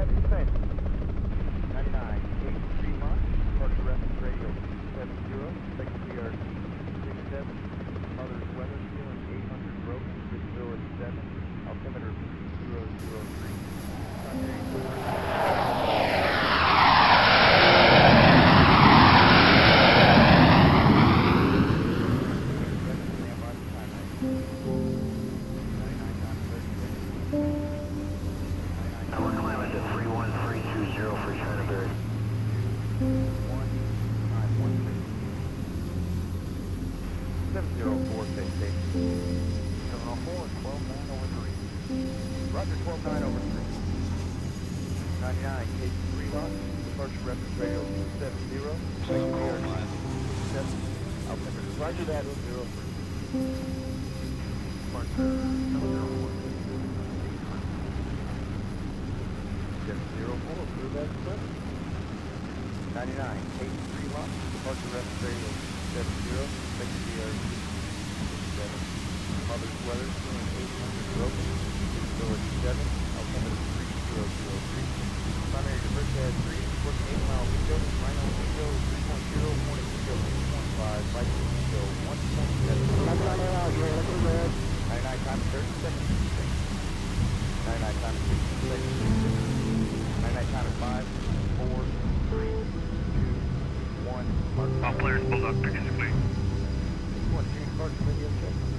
Happy Defense. 99, 83 launch, departure reference radio 70, expected PRT 67, mother's weather, feeling 800 broken, visibility 7, altimeter 003, We're climbing to 31320 for Chinaberry. 704, stay safe. 704, 12-9 over 3. Roger, 12-9 over 3. 99, K3 launch, departure reference radio 70, expected PRT 7, altimeter, roger that, 03. Departure 704. 704, approve that express. 99, K3 launch, departure reference radio 70, expected PRT 7, mother's weather, feeling 800 broken, visibility 7, altimeter 3003. Primary diversion at 3, working 8 mile window, Rhino window 3.0, morning window 6.5, light window 1.7. 99 times 30 seconds. 99 times 60 seconds. 99 times 5, 4, 3, 2, 1. All players pulled up, exit please. 1, change departure radio check.